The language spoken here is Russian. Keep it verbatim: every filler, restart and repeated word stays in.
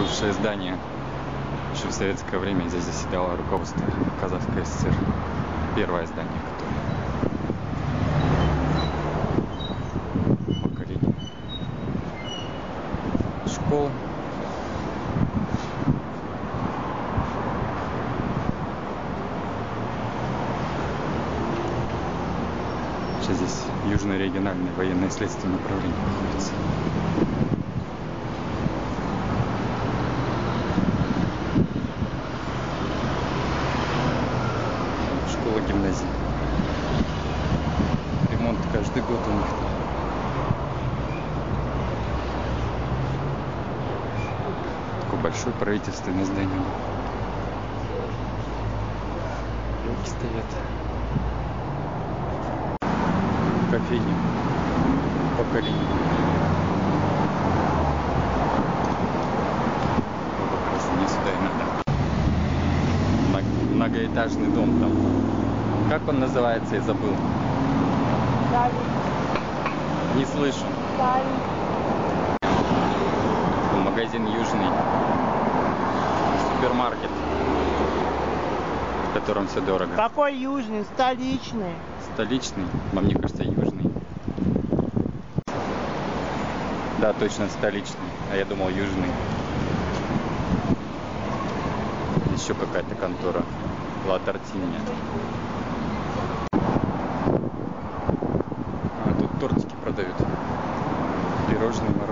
бывшее здание. Еще в советское время здесь заседало руководство Казахской ССР. Первое здание, которое поколение. Школа. Сейчас здесь Южное региональное военное следственное управление находится. Школа-гимназия. Ремонт каждый год у них. Такое большое правительственное здание. Елки стоят. Кофейня. Поколение. Вот как раз мне сюда и надо. Многоэтажный дом там. Как он называется, я забыл. Сталин. Не слышу. Сталин. Магазин Южный. Супермаркет, в котором все дорого. Какой южный? Столичный. Столичный, а мне кажется, южный. Да, точно, столичный. А я думал, южный. Еще какая-то контора. Ла Тортинья. А, тут тортики продают. Пирожные,